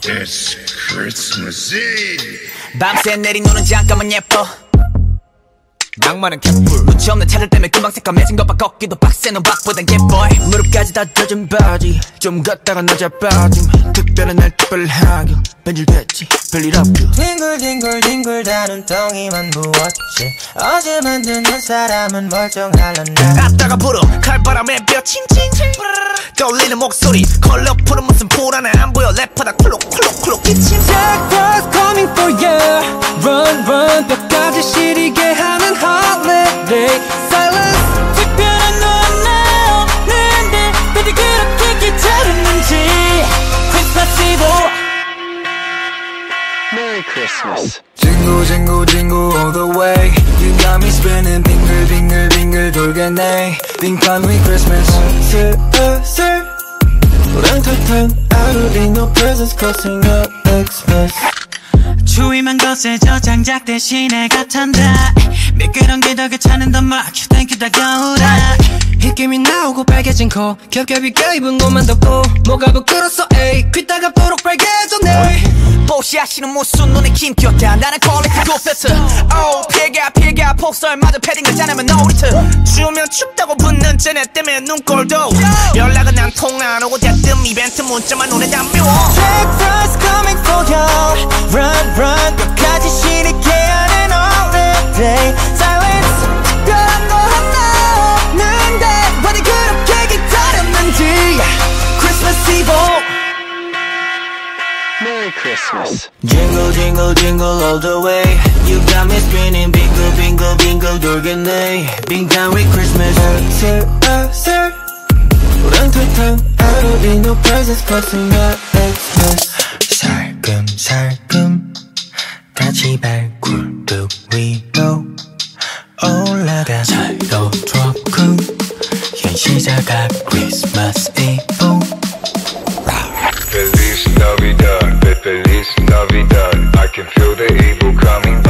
It's Christmas Eve. 밤새 내린 눈은 잠깐만 예뻐. 낭만은 캡풀 눈치 없는 차들 때문에 금방 새까매진 것봐. 걷기도 빡세 넌 박보단 예뻐. 무릎까지 다 젖은 바지 좀 걷다가 낮아 빠짐. 특별한 날 특별하게 변질됐지 별일 없고. 뒹굴뒹굴뒹굴 다 눈덩이만 부었지. 어제 만든 사람은 멀쩡할란다. 앞다가 불어 칼바람에 뼈 칭칭 떨리는 목소리 컬러풀은 무슨 불안해 안 보여. 래퍼다 쿨룩쿨룩쿨룩 기침. Jack was coming for you. Run run 뼈까지 시리게 하는 holiday silence. 특별한 너와 나 없는데 근데 그렇게 귀찮았는지. Christmas Eve. Merry Christmas. Jingle jingle jingle all the way. You got me spinning 빙글 빙글 빙글 돌겠네. Think I'm with Christmas. 슬슬 우렁탕탕 I don't need no presents causing up Xmas. 추위만 거세져 장작 대신에 갓한다. 미끄럼 게 더 괜찮은 더 much Thank you 다 겨울아. 힉김이 나오고 빨개진 코 겹겹이 껴입은 옷만 덮고 뭐가 부끄러워 에이 귀따가 보록 빨개졌네. 뽀시하시는 무슨 눈에 김겼다. 나는 퀄리티 굿패스. 피가 폭설마저 패딩을 짜내면 노리트. 추우면 춥다고 붙는 쟤네 때문에 눈꼴도. 연락은 안 통화 안 오고 대뜸 이벤트 문자만 눈에 담겨. Jack Frost coming for you. Run run 뼈까지 시리게 하는 holiday silence. 특별한 거 하나 없는데 어디 그렇게 기다렸는지. Christmas Eve. Merry Christmas. Jingle jingle jingle all the way. You got me spinning bingle bingle bingle 돌겠네. Bing down with Christmas. 슬슬 우렁탕탕 I don't need no presents causing up Xmas. 살금살금 같이 발굴뚝 위로 올라가. 살도 좋고 현시자가 Christmas Eve. Feliz Navidad, Feliz Navidad. I can feel the evil coming